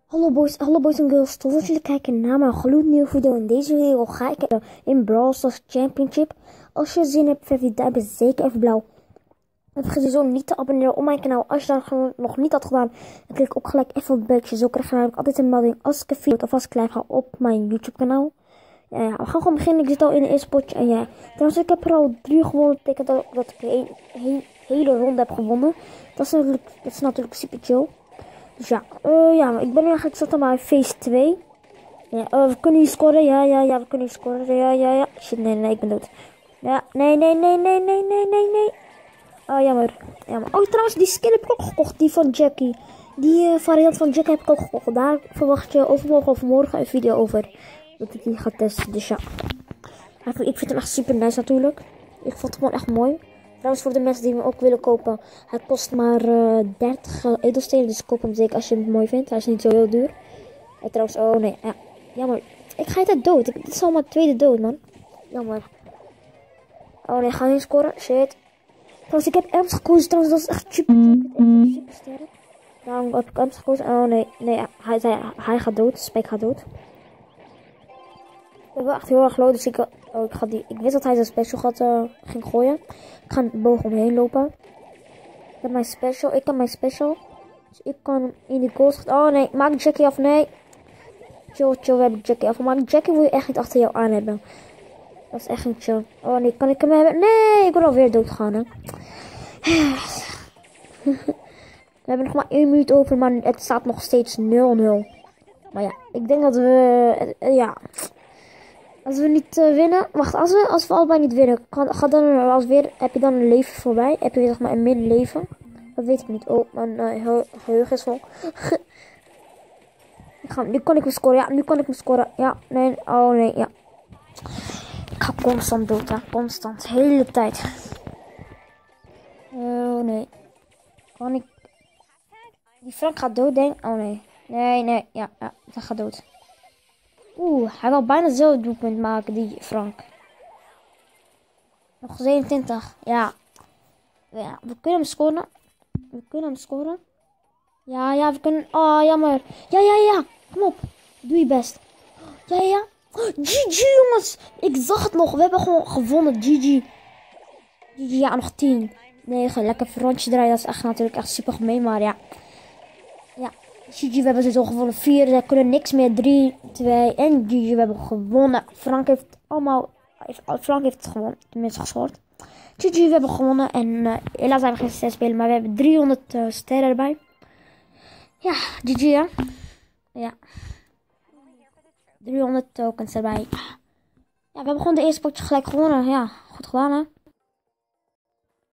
Hallo boys en girls, tof dat jullie kijken naar mijn gloednieuwe video. In deze video ga ik in Brawl Stars Championship. Als je zin hebt, verf je duimpje zeker even blauw. En vergeet sowieso niet te abonneren op mijn kanaal. Als je dat nog niet had gedaan, dan klik ook gelijk even op het belletje. Zo krijg je namelijk altijd een melding als ik een video of als ik live ga op mijn YouTube kanaal. Ja, we gaan gewoon beginnen. Ik zit al in het eerste potje. En ja, trouwens ik heb er al 3 gewonnen. Dat betekent dat ik een hele ronde heb gewonnen. Dat is natuurlijk super chill. Dus ja, maar ik ben eigenlijk zat bij phase 2. Ja, we kunnen hier scoren. Ja, we kunnen hier scoren. Ja. Shit, nee, ik ben dood. Ja, nee. Oh, jammer. Oh, trouwens, die skin heb ik ook gekocht. Die van Jackie. Die variant van Jackie heb ik ook gekocht. Daar verwacht je overmorgen of morgen een video over. Dat ik die ga testen. Dus ja. Eigenlijk, ik vind hem echt super nice natuurlijk. Ik vond het gewoon echt mooi. Trouwens, voor de mensen die hem ook willen kopen. Hij kost maar 30 edelstenen. Dus koop hem zeker als je hem mooi vindt. Hij is niet zo heel duur. En trouwens, oh nee. Ja, jammer. Ik ga het dood. Dit is al mijn tweede dood, man. Jammer. Oh nee, ga niet scoren. Shit. Trouwens, ik heb Ems gekozen. Trouwens, dat is echt super sterk. Daarom heb ik Ems gekozen. Oh nee. Hij gaat dood. Spike gaat dood. Ik ben wel echt heel erg low. Dus ik wist dat hij zijn special ging gooien. Ik ga een boog omheen lopen. Ik heb mijn special. Dus ik kan in die goal schieten. Oh nee, maak Jackie af. Nee. Chill, we hebben Jackie af. Maar Jackie wil je echt niet achter jou aan hebben. Dat is echt niet chill. Oh nee, kan ik hem hebben? Nee, ik ben alweer doodgegaan, hè. We hebben nog maar 1 minuut over, maar het staat nog steeds 0-0. Maar ja, ik denk dat we, als we niet winnen, wacht, als we allebei niet winnen, heb je dan een leven voorbij? Heb je weer zeg maar een middenleven? Dat weet ik niet. Oh, mijn geheugen is vol. Nu kan ik me scoren. Ja, nee, oh nee, ja. Ik ga constant dood, hè. Constant, de hele tijd. Oh nee. Kan ik... Die Frank gaat dood, denk ik. Oh nee. Nee, ja, hij gaat dood. Hij wil bijna zo'n doelpunt maken, die Frank. Nog 27. Ja, we kunnen hem scoren. Ja, we kunnen... Oh, jammer. Ja. Kom op. Doe je best. Ja. GG, jongens. Ik zag het nog. We hebben gewoon gewonnen. GG. Ja, nog 10. 9. Lekker rondje draaien. Dat is echt natuurlijk echt super gemeen. Maar ja. GG, we hebben sowieso gewonnen. 4, we kunnen niks meer. 3, 2 en GG, we hebben gewonnen. Frank heeft het gewonnen, tenminste gescoord. GG, we hebben gewonnen. En helaas zijn we geen 6 spelen, maar we hebben 300 sterren erbij. Ja, GG, hè. Ja. 300 tokens erbij. Ja, we hebben gewoon de eerste potje gelijk gewonnen. Ja, goed gedaan, hè.